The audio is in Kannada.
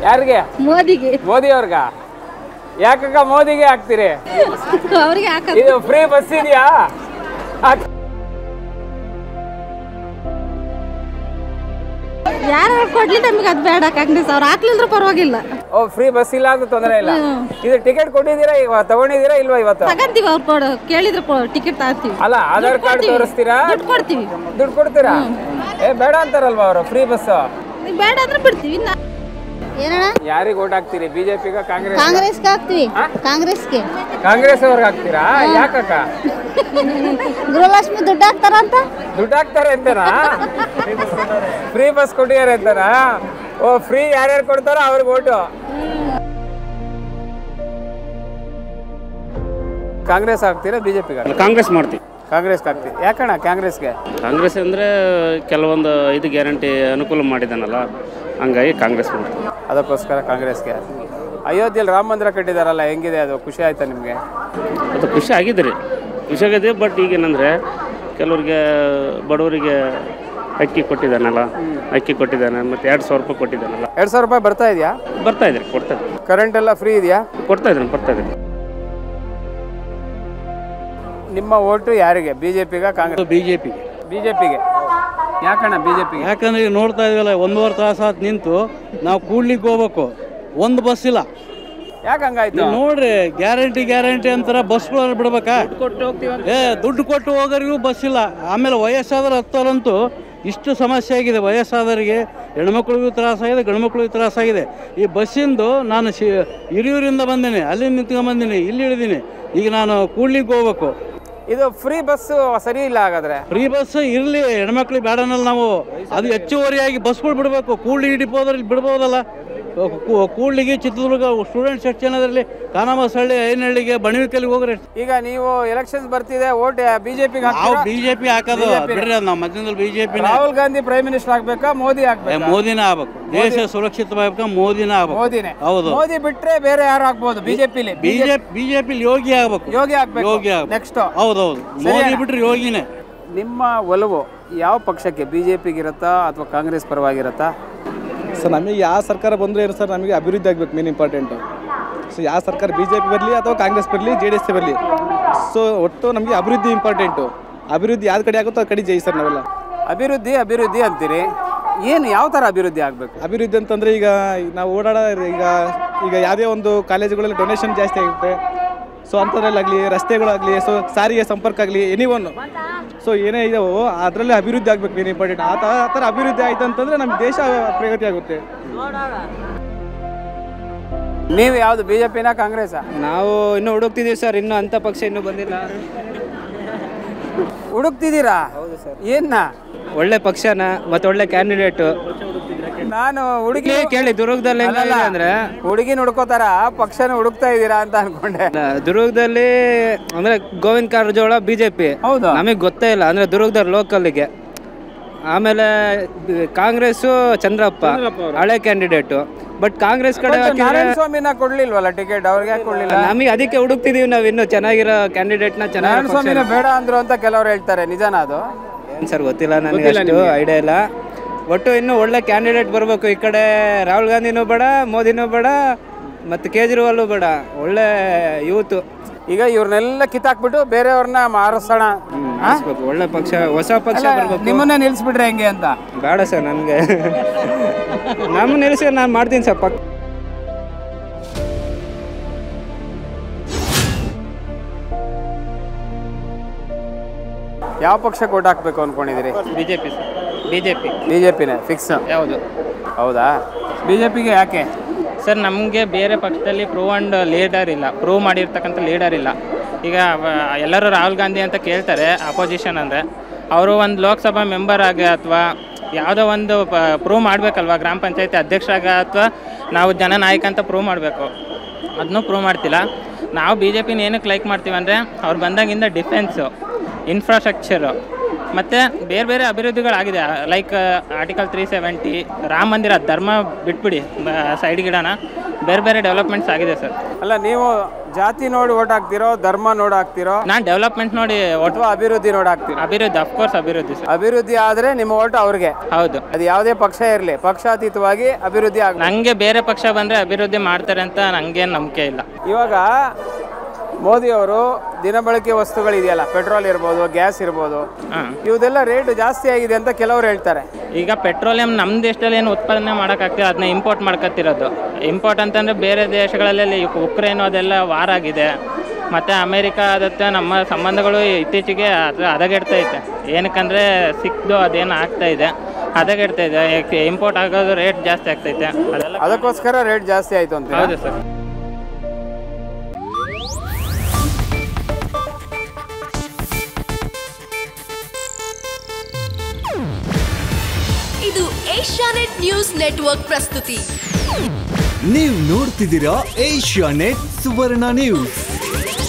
ಯಾರಿಗೆ? ಮೋದಿಗೆ. ಮೋದಿ ಅವ್ರಿಗ? ಯಾಕಕ್ಕ ಮೋದಿಗೆ ಹಾಕ್ತೀರಿ? ಅವ್ರಿಗೆ ಹಾಕ. ಇದು ಫ್ರೀ ಬಸ್ ಇದೆಯಾ? ಯಾರು ಕೊಡ್ಲಿ ನಮಗೆ ಅದು ಬೇಡ ಕಾಂಗ್ರೆಸ್ ಅವ್ರು ಹಾಕ್ಲಿಂದ್ರೂ ಪರವಾಗಿಲ್ಲ. ಓ ಫ್ರೀ ಬಸ್ ಇಲ್ಲ ಅಂತ ತೊಂದರೆ ಇಲ್ಲ. ಇದು ಟಿಕೆಟ್ ಕೊಟ್ಟಿದ್ದೀರಾ ಈಗ ತಗೊಂಡಿದ್ದೀರಾ ಇಲ್ವಾ ಇವತ್ತು? ತಗಂತೀವಿ ಅವ್ರು ಕೇಳಿದ್ರೆ ಟಿಕೆಟ್ ತಗೋತೀವಿ. ಅಲ್ಲ ಆಧಾರ್ ಕಾರ್ಡ್ ತೋರಿಸ್ತೀರಾ? ದುಡ್ಡು ಕೊಡ್ತೀವಿ. ದುಡ್ಡು ಕೊಡ್ತೀರಾ? ಬೇಡ ಅಂತಾರಲ್ವಾ ಅವರು ಫ್ರೀ ಬಸ್? ಬೇಡ ಅಂದ್ರೆ ಬಿಡ್ತೀವಿ. ಏನಣ್ಣ ಯಾರಿಗೆ ಓಟ್ ಹಾಕ್ತೀರಿ? ಬಿಜೆಪಿಗ ಕಾಂಗ್ರೆಸ್? ಕಾಂಗ್ರೆಸ್ಗೆ ಹಾಕ್ತೀವಿ. ಕಾಂಗ್ರೆಸ್ಗೆ. ಕಾಂಗ್ರೆಸ್ ಅವ್ರಿಗೆ ಹಾಕ್ತೀರಾ? ಯಾಕಕ್ಕ? ಗೃಹಲಕ್ಷ್ಮಿ ದುಡ್ಡು ಹಾಕ್ತಾರಂತ. ದುಡ್ಡು ಹಾಕ್ತಾರೆ ಅಂತನಾ? ಫ್ರೀ ಬಸ್ ಕೊಟ್ಟಿದ್ದಾರೆ ಅಂತನಾ? ಓ ಫ್ರೀ ಯಾರ್ಯಾರು ಕೊಡ್ತಾರೋ ಅವ್ರಿಗೆ ಓಟು. ಕಾಂಗ್ರೆಸ್ ಹಾಕ್ತೀರಾ ಬಿಜೆಪಿಗ? ಕಾಂಗ್ರೆಸ್ ಮಾಡ್ತೀವಿ. ಕಾಂಗ್ರೆಸ್ಗೆ ಹಾಕ್ತೀವಿ. ಯಾಕಣ್ಣ ಕಾಂಗ್ರೆಸ್ಗೆ? ಕಾಂಗ್ರೆಸ್ ಅಂದರೆ ಕೆಲವೊಂದು ಇದು ಗ್ಯಾರಂಟಿ ಅನುಕೂಲ ಮಾಡಿದಾನಲ್ಲ, ಹಂಗಾಗಿ ಕಾಂಗ್ರೆಸ್ ಮಾಡ್ತೀವಿ. ಅದಕ್ಕೋಸ್ಕರ ಕಾಂಗ್ರೆಸ್ಗೆ. ಅಯೋಧ್ಯೆಯಲ್ಲಿ ರಾಮ ಮಂದಿರ ಕಟ್ಟಿದಾರಲ್ಲ, ಹೆಂಗಿದೆ ಅದು? ಖುಷಿ ಆಯ್ತಾ ನಿಮಗೆ? ಅದು ಖುಷಿ ಆಗಿದೆ ರೀ, ಖುಷಿ ಆಗಿದೆ. ಬಟ್ ಈಗೇನಂದರೆ ಕೆಲವ್ರಿಗೆ ಬಡವರಿಗೆ ಅಕ್ಕಿ ಕೊಟ್ಟಿದ್ದಾನಲ್ಲ, ಅಕ್ಕಿ ಕೊಟ್ಟಿದ್ದಾನೆ, ಮತ್ತು 2000 ರೂಪಾಯಿ ಕೊಟ್ಟಿದ್ದಾನಲ್ಲ. 2000 ರೂಪಾಯಿ ಬರ್ತಾ ಇದೆಯಾ? ಬರ್ತಾ ಇದ್ರಿ, ಕೊಡ್ತಾ ಇದ್ರಿ. ಕರೆಂಟ್ ಎಲ್ಲ ಫ್ರೀ ಇದೆಯಾ? ಕೊಡ್ತಾ ಇದ್ರಿ. ನಿಮ್ಮ ಓಟು ಯಾರಿಗೆ? ಬಿಜೆಪಿಗ ಕಾಂಗ್ರೆಸ್? ಬಿಜೆಪಿಗೆ. ಬಿಜೆಪಿಗೆ ಯಾಕಣ್ಣ ಬಿಜೆಪಿಗೆ? ಯಾಕಂದ್ರೆ ಈಗ ನೋಡ್ತಾ ಇದೀವಲ್ಲ, 1.5 ತಾಸು ನಿಂತು ನಾವು ಕೂಡ್ಲಿಕ್ಕೆ ಹೋಗ್ಬೇಕು, ಒಂದು ಬಸ್ ಇಲ್ಲ. ಯಾಕೆ ಹಂಗಾಯ್ತು ನೋಡ್ರಿ? ಗ್ಯಾರಂಟಿ ಅಂತಾರ, ಬಸ್ಗಳನ್ನು ಬಿಡ್ಬೇಕಾ? ದುಡ್ಡು ಕೊಟ್ಟು ಹೋಗೋರಿಗೂ ಬಸ್ ಇಲ್ಲ. ಆಮೇಲೆ ವಯಸ್ಸಾದ್ರೆ ಹತ್ತೋರಂತೂ ಇಷ್ಟು ಸಮಸ್ಯೆ ಆಗಿದೆ. ವಯಸ್ಸಾದವರಿಗೆ, ಹೆಣ್ಮಕ್ಳಿಗೂ ತ್ರಾಸಾಗಿದೆ, ಗಂಡ್ಮಕ್ಳಿಗೂ ತ್ರಾಸಾಗಿದೆ. ಈ ಬಸ್ಸಿಂದು ನಾನು ಹಿರಿಯೂರಿಂದ ಬಂದೀನಿ, ಅಲ್ಲಿ ನಿಂತ್ಕೊಂಡ್ಬಂದೀನಿ, ಇಲ್ಲಿ ಇಳಿದೀನಿ. ಈಗ ನಾನು ಕೂಡ್ಲಿಕ್ಕೆ ಹೋಗ್ಬೇಕು. ಇದು ಫ್ರೀ ಬಸ್ ಸರಿ ಇಲ್ಲ ಹಾಗಾದ್ರೆ? ಫ್ರೀ ಬಸ್ ಇರಲಿ, ಹೆಣ್ಮಕ್ಳಿಗೆ ಬೇಡನಲ್ಲ ನಾವು. ಅದು ಹೆಚ್ಚುವರಿಯಾಗಿ ಬಸ್ಗಳು ಬಿಡಬೇಕು. ಕೂಡ್ಲಿ ಡಿಪೋದ್ರಲ್ಲಿ ಬಿಡ್ಬೋದಲ್ಲ. ಕೂಡ್ಲಿಗೆ ಚಿತ್ರದುರ್ಗ ಸ್ಟೂಡೆಂಟ್ ಸೆಕ್ಷನ್ ಅದರಲ್ಲಿ ಕಾನಮಸಳ್ಳಿ, ಐನಹಳ್ಳಿಗೆ, ಬಣವಿಕಲ್ಲಿಗೆ ಹೋಗ್ರಿ. ಈಗ ನೀವು ಎಲೆಕ್ಷನ್ಸ್ ಬರ್ತಿದೆ, ಓಟ್ ಬಿಜೆಪಿಗೆ? ನಾವು ಬಿಜೆಪಿ ಹಾಕೋದು ಬಿಡ್ರಿ. ನಾವು ಮಧ್ಯದಲ್ಲಿ BJP. Rahul Gandhi prime minister ಆಗ್ಬೇಕಾ, ಮೋದಿ ಆಗ್ಬೇಕಾ? ಮೋದಿನೇ ಆಗ್ಬೇಕು. ದೇಶ ಸುರಕ್ಷಿತವಾಗಬೇಕಾ, ಮೋದಿನೇ ಆಗ್ಬೇಕು. ಮೋದಿನೇ. ಹೌದು. ಮೋದಿ ಬಿಟ್ರೆ ಬೇರೆ ಯಾರು ಆಗ್ಬೋದು ಬಿಜೆಪಿಲಿ? ಬಿಜೆಪಿ ಯೋಗಿ ಆಗ್ಬೇಕು. ಯೋಗಿ ಆಗ್ಬೇಕು ನೆಕ್ಸ್ಟ್. ಹೌದೌದು, ಮೋದಿ ಬಿಟ್ರೆ ಯೋಗಿನೇ. ನಿಮ್ಮ ಒಲವು ಯಾವ ಪಕ್ಷಕ್ಕೆ? ಬಿಜೆಪಿಗೆ ಇರುತ್ತಾ ಅಥವಾ ಕಾಂಗ್ರೆಸ್ ಪರವಾಗಿರುತ್ತಾ? ಸರ್ ನಮಗೆ ಯಾವ ಸರ್ಕಾರ ಬಂದರೂ ಏನು ಸರ್, ನಮಗೆ ಅಭಿವೃದ್ಧಿ ಆಗಬೇಕು ಮೇನ್ ಇಂಪಾರ್ಟೆಂಟು. ಸೊ ಯಾವ ಸರ್ಕಾರ ಬಿಜೆಪಿ ಬರಲಿ ಅಥವಾ ಕಾಂಗ್ರೆಸ್ ಬರಲಿ, JDS ಬರಲಿ, ಸೊ ಒಟ್ಟು ನಮಗೆ ಅಭಿವೃದ್ಧಿ ಇಂಪಾರ್ಟೆಂಟು. ಅಭಿವೃದ್ಧಿ ಯಾವ್ದು ಕಡೆ ಆಗುತ್ತೋ ಆ ಕಡೆ ಜೈ ಸರ್ ನಾವೆಲ್ಲ. ಅಭಿವೃದ್ಧಿ ಅಂತೀರಿ, ಏನು ಯಾವ ಥರ ಅಭಿವೃದ್ಧಿ ಆಗಬೇಕು? ಅಭಿವೃದ್ಧಿ ಅಂತಂದರೆ ಈಗ ನಾವು ಈಗ ಯಾವುದೇ ಒಂದು ಕಾಲೇಜುಗಳಲ್ಲಿ ಡೊನೇಷನ್ ಜಾಸ್ತಿ ಆಗುತ್ತೆ. ಸೊ ಅಂಥದ್ರಲ್ಲಾಗಲಿ, ರಸ್ತೆಗಳಾಗಲಿ, ಸೊ ಸಾರಿಗೆ ಸಂಪರ್ಕ ಆಗಲಿ, ಎನಿವನ್ ಸೊ ಏನೇ ಇದಾವೋ ಅದರಲ್ಲಿ ಅಭಿವೃದ್ಧಿ ಆಗಬೇಕು ಮೇನ್ ಇಂಪಾರ್ಟೆಂಟ್. ಆ ಥರ ಅಭಿವೃದ್ಧಿ ಆಯ್ತು ಅಂತಂದರೆ ನಮ್ಮ ದೇಶ ಪ್ರಗತಿ ಆಗುತ್ತೆ. ನೀವು ಯಾವುದು, ಬಿಜೆಪಿನ ಕಾಂಗ್ರೆಸ್? ನಾವು ಇನ್ನೂ ಹುಡುಕ್ತಿದ್ದೀವಿ ಸರ್, ಇನ್ನೂ ಅಂಥ ಪಕ್ಷ ಇನ್ನೂ ಬಂದಿಲ್ಲ. ಹುಡುಕ್ತಿದ್ದೀರಾ? ಹೌದು ಸರ್. ಏನ್ನ? ಒಳ್ಳೆ ಪಕ್ಷನ ಮತ್ತು ಒಳ್ಳೆ ಕ್ಯಾಂಡಿಡೇಟು. ನಾನು ಹುಡುಗಿ ಕೇಳಿ ದುರ್ಗದಲ್ಲಿ ಅಂದ್ರೆ ಹುಡುಗಿನ ಹುಡ್ಕೋತಾರ, ಪಕ್ಷನ ಹುಡುಕ್ತಾ ಇದ್ದೀರಾ ಅಂತ ಅನ್ಕೊಂಡೆ. ದುರ್ಗದಲ್ಲಿ ಅಂದ್ರೆ ಗೋವಿಂದ ಕಾರಜೋಳ ಬಿಜೆಪಿ. ಹೌದು, ನಮಗೆ ಗೊತ್ತೇ ಇಲ್ಲ ಅಂದ್ರೆ ದುರ್ಗದ ಲೋಕಲ್ಗೆ. ಆಮೇಲೆ ಕಾಂಗ್ರೆಸ್ ಚಂದ್ರಪ್ಪ ಹಳೆ ಕ್ಯಾಂಡಿಡೇಟು. ಬಟ್ ಕಾಂಗ್ರೆಸ್ ಕಡೆ ಸ್ವಾಮಿನ ಕೊಡ್ಲಿಲ್ವಲ್ಲ ಟಿಕೆಟ್? ಅವ್ರಿಗೆ ಕೊಡ್ಲಿಲ್ಲ. ನಮಗೆ ಅದಕ್ಕೆ ಹುಡುಕ್ತಿದೀವಿ ನಾವು ಇನ್ನೂ ಚೆನ್ನಾಗಿರೋ ಕ್ಯಾಂಡಿಡೇಟ್ನ. ಸ್ವಾಮಿನ ಬೇಡ ಅಂದ್ರು ಅಂತ ಕೆಲವ್ರು ಹೇಳ್ತಾರೆ, ನಿಜಾನ ಅದು? ಏನು ಸರ್ ಗೊತ್ತಿಲ್ಲ ನನಗೆ, ಅಷ್ಟು ಐಡಿಯಾ ಇಲ್ಲ. ಒಟ್ಟು ಇನ್ನೂ ಒಳ್ಳೆ ಕ್ಯಾಂಡಿಡೇಟ್ ಬರಬೇಕು. ಈ ಕಡೆ ರಾಹುಲ್ ಗಾಂಧಿನೂ ಬೇಡ, ಮೋದಿನೂ ಬೇಡ, ಮತ್ತು ಕೇಜ್ರಿವಾಲು ಬೇಡ. ಒಳ್ಳೆ ಯೂತ್. ಈಗ ಇವ್ರನ್ನೆಲ್ಲ ಕಿತ್ತಾಕ್ಬಿಟ್ಟು ಬೇರೆಯವ್ರನ್ನ ಮಾರಿಸೋಣ. ಒಳ್ಳೆ ಪಕ್ಷ, ಹೊಸ ಪಕ್ಷ ಬರಬೇಕು. ನಿಮ್ಮನ್ನೇ ನಿಲ್ಸ್ಬಿಟ್ರೆ ಹೆಂಗೆ ಅಂತ? ಬೇಡ ಸರ್ ನನಗೆ. ನಮ್ಮ ನಿಲ್ಸಿ ನಾನು ಮಾಡ್ತೀನಿ ಸರ್ ಪಕ್ಕ. ಯಾವ ಪಕ್ಷಕ್ಕೆ ಓಟ್ ಹಾಕ್ಬೇಕು ಅನ್ಕೊಂಡಿದ್ದೀರಿ? BJP sir. ಬಿಜೆಪಿನೇ ಫಿಕ್ಸ್? ಯಾವುದು? ಹೌದಾ? ಬಿಜೆಪಿಗೆ ಯಾಕೆ ಸರ್? ನಮಗೆ ಬೇರೆ ಪಕ್ಷದಲ್ಲಿ ಪ್ರೂವ್ ಮಾಡಿರ್ತಕ್ಕಂಥ ಲೀಡರ್ ಇಲ್ಲ. ಈಗ ಎಲ್ಲರೂ ರಾಹುಲ್ ಗಾಂಧಿ ಅಂತ ಕೇಳ್ತಾರೆ ಅಪೋಸಿಷನ್ ಅಂದರೆ. ಅವರು ಒಂದು ಲೋಕಸಭಾ ಮೆಂಬರ್ ಆಗಿ ಅಥವಾ ಯಾವುದೋ ಒಂದು ಪ್ರೂವ್ ಮಾಡಬೇಕಲ್ವ, ಗ್ರಾಮ ಪಂಚಾಯತಿ ಅಧ್ಯಕ್ಷರಾಗ ಅಥವಾ ನಾವು ಜನನಾಯಕ ಅಂತ ಪ್ರೂವ್ ಮಾಡಬೇಕು. ಅದನ್ನೂ ಪ್ರೂವ್ ಮಾಡ್ತಿಲ್ಲ. ನಾವು BJP ಏನಕ್ಕೆ ಲೈಕ್ ಮಾಡ್ತೀವಿ ಅಂದರೆ ಅವ್ರು ಬಂದಾಗಿಂದ ಡಿಫೆನ್ಸು, ಇನ್ಫ್ರಾಸ್ಟ್ರಕ್ಚರು, ಮತ್ತು ಬೇರೆ ಬೇರೆ ಅಭಿವೃದ್ಧಿಗಳಾಗಿದೆ. ಲೈಕ್ ಆರ್ಟಿಕಲ್ 370, ರಾಮ ಮಂದಿರ, ಧರ್ಮ ಬಿಟ್ಬಿಡಿ ಸೈಡ್ಗಿಡೋಣ, ಬೇರೆ ಬೇರೆ ಡೆವಲಪ್ಮೆಂಟ್ಸ್ ಆಗಿದೆ ಸರ್. ಅಲ್ಲ, ನೀವು ಜಾತಿ ನೋಡಿ ಓಟ್ ಹಾಕ್ತಿರೋ, ಧರ್ಮ ನೋಡಿ ಹಾಕ್ತಿರೋ? ನಾನು ಡೆವಲಪ್ಮೆಂಟ್ ನೋಡಿ ಅಥವಾ ಅಭಿವೃದ್ಧಿ ನೋಡಿ ಹಾಕ್ತೀವಿ? ಅಭಿವೃದ್ಧಿ, ಅಫ್ಕೋರ್ಸ್ ಅಭಿವೃದ್ಧಿ ಸರ್. ಅಭಿವೃದ್ಧಿ ಆದರೆ ನಿಮ್ಮ ಓಟ್ ಅವ್ರಿಗೆ? ಹೌದು. ಅದು ಯಾವುದೇ ಪಕ್ಷ ಇರಲಿ, ಪಕ್ಷಾತೀತವಾಗಿ ಅಭಿವೃದ್ಧಿ ಆಗ. ನನಗೆ ಬೇರೆ ಪಕ್ಷ ಬಂದರೆ ಅಭಿವೃದ್ಧಿ ಮಾಡ್ತಾರೆ ಅಂತ ನನಗೇನು ನಂಬಿಕೆ ಇಲ್ಲ. ಇವಾಗ ಮೋದಿಯವರು ದಿನಬಳಕೆ ವಸ್ತುಗಳಿದೆಯಲ್ಲ, ಪೆಟ್ರೋಲ್ ಇರ್ಬೋದು, ಗ್ಯಾಸ್ ಇರ್ಬೋದು, ಇವುದೆಲ್ಲ ರೇಟ್ ಜಾಸ್ತಿ ಆಗಿದೆ ಅಂತ ಕೆಲವರು ಹೇಳ್ತಾರೆ. ಈಗ ಪೆಟ್ರೋಲಿಯಂ ನಮ್ಮ ದೇಶದಲ್ಲಿ ಏನು ಉತ್ಪಾದನೆ ಮಾಡೋಕ್ಕಾಗ್ತಿಲ್ಲ, ಅದನ್ನ ಇಂಪೋರ್ಟ್ ಮಾಡ್ಕೊತಿರೋದು. ಇಂಪೋರ್ಟ್ ಅಂತಂದರೆ ಬೇರೆ ದೇಶಗಳಲ್ಲಿ ಉಕ್ರೇನು ಅದೆಲ್ಲ ವಾರ್ ಆಗಿದೆ, ಮತ್ತು ಅಮೇರಿಕಾ ಅದಕ್ಕೆ ನಮ್ಮ ಸಂಬಂಧಗಳು ಇತ್ತೀಚೆಗೆ ಹದಗೆಡ್ತೈತೆ. ಏನಕ್ಕಂದರೆ ಸಿಕ್ದು ಅದೇನು ಆಗ್ತಾಯಿದೆ, ಹದಗೆಡ್ತಾಯಿದೆ. ಇಂಪೋರ್ಟ್ ಆಗೋದು ರೇಟ್ ಜಾಸ್ತಿ ಆಗ್ತೈತೆ, ಅದೆಲ್ಲ ಅದಕ್ಕೋಸ್ಕರ ರೇಟ್ ಜಾಸ್ತಿ ಆಯಿತು ಅಂತ. ಹೌದು ಸರ್. ಇದು ಏಷ್ಯಾನೆಟ್ ನ್ಯೂಸ್ ನೆಟ್ವರ್ಕ್ ಪ್ರಸ್ತುತಿ. ನೀವು ನೋಡ್ತಿದ್ದೀರಾ ಏಷ್ಯಾನೆಟ್ ಸುವರ್ಣ ನ್ಯೂಸ್.